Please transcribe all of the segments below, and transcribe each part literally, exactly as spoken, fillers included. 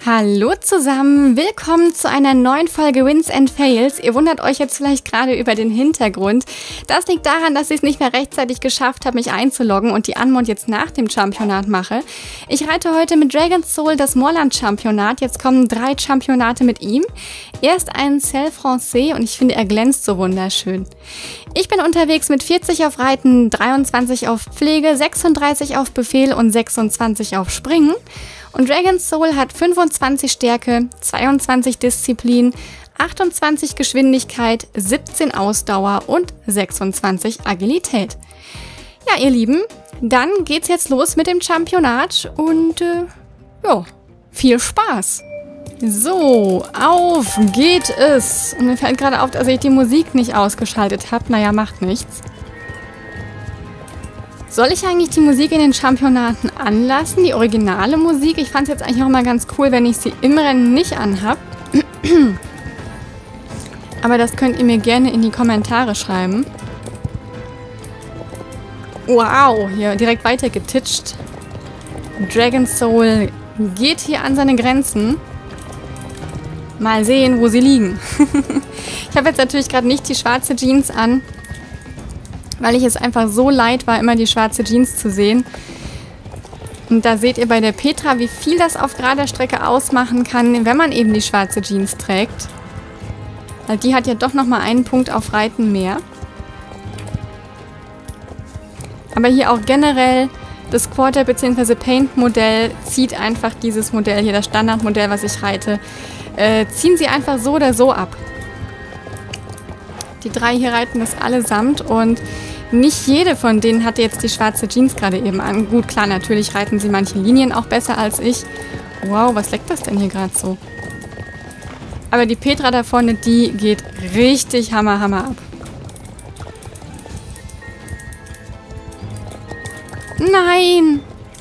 Hallo zusammen, willkommen zu einer neuen Folge Wins and Fails. Ihr wundert euch jetzt vielleicht gerade über den Hintergrund. Das liegt daran, dass ich es nicht mehr rechtzeitig geschafft habe, mich einzuloggen und die Anmod jetzt nach dem Championat mache. Ich reite heute mit Dragon's Soul das Moorland-Championat. Jetzt kommen drei Championate mit ihm. Erst ein Selle Français und ich finde, er glänzt so wunderschön. Ich bin unterwegs mit vierzig auf Reiten, dreiundzwanzig auf Pflege, sechsunddreißig auf Befehl und sechsundzwanzig auf Springen. Und Dragon's Soul hat fünfundzwanzig Stärke, zweiundzwanzig Disziplin, achtundzwanzig Geschwindigkeit, siebzehn Ausdauer und sechsundzwanzig Agilität. Ja, ihr Lieben, dann geht's jetzt los mit dem Championat und äh, ja, viel Spaß! So, auf geht es! Und mir fällt gerade auf, dass ich die Musik nicht ausgeschaltet habe. Naja, macht nichts. Soll ich eigentlich die Musik in den Championaten anlassen, die originale Musik? Ich fand es jetzt eigentlich auch mal ganz cool, wenn ich sie im Rennen nicht anhab. Aber das könnt ihr mir gerne in die Kommentare schreiben. Wow, hier direkt weiter getitscht. Dragon's Soul geht hier an seine Grenzen. Mal sehen, wo sie liegen. Ich habe jetzt natürlich gerade nicht die schwarze Jeans an, weil ich es einfach so leid war, immer die schwarze Jeans zu sehen. Und da seht ihr bei der Petra, wie viel das auf gerader Strecke ausmachen kann, wenn man eben die schwarze Jeans trägt. Weil die hat ja doch nochmal einen Punkt auf Reiten mehr. Aber hier auch generell das Quarter- bzw. Paint-Modell zieht einfach dieses Modell hier, das Standardmodell, was ich reite, äh, ziehen sie einfach so oder so ab. Die drei hier reiten das allesamt und nicht jede von denen hatte jetzt die schwarze Jeans gerade eben an. Gut, klar, natürlich reiten sie manche Linien auch besser als ich. Wow, was leckt das denn hier gerade so? Aber die Petra da vorne, die geht richtig hammer, hammer ab. Nein!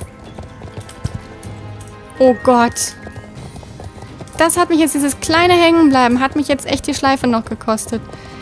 Oh Gott! Das hat mich jetzt, dieses kleine Hängenbleiben, hat mich jetzt echt die Schleife noch gekostet.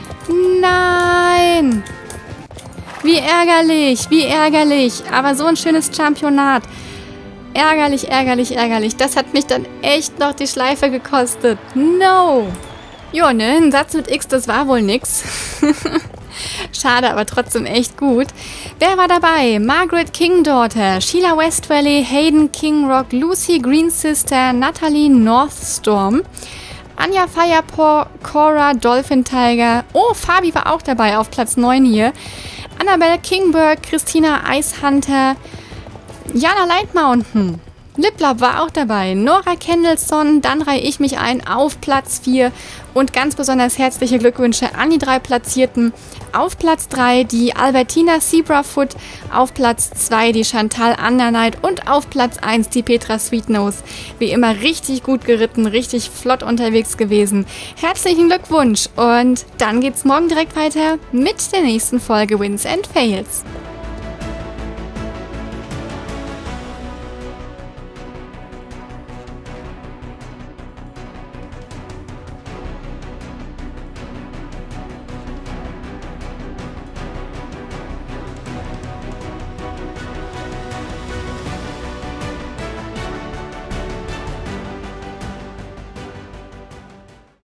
Nein! Wie ärgerlich, wie ärgerlich. Aber so ein schönes Championat. Ärgerlich, ärgerlich, ärgerlich. Das hat mich dann echt noch die Schleife gekostet. No! Jo, ne, ein Satz mit X, das war wohl nix. Schade, aber trotzdem echt gut. Wer war dabei? Margaret Kingdaughter, Sheila West Valley, Hayden Kingrock, Lucy Green Sister, Natalie Northstorm, Anja Firepore, Cora Dolphin Tiger. Oh, Fabi war auch dabei auf Platz neun hier. Annabelle Kingberg, Christina Icehunter, Jana Light Mountain. Liplab war auch dabei. Nora Kendallson, dann reihe ich mich ein auf Platz vier. Und ganz besonders herzliche Glückwünsche an die drei Platzierten. Auf Platz drei die Albertina Zebrafoot, auf Platz zwei die Chantal Undernight und auf Platz eins die Petra Sweetnose. Wie immer richtig gut geritten, richtig flott unterwegs gewesen. Herzlichen Glückwunsch und dann geht's morgen direkt weiter mit der nächsten Folge Wins and Fails.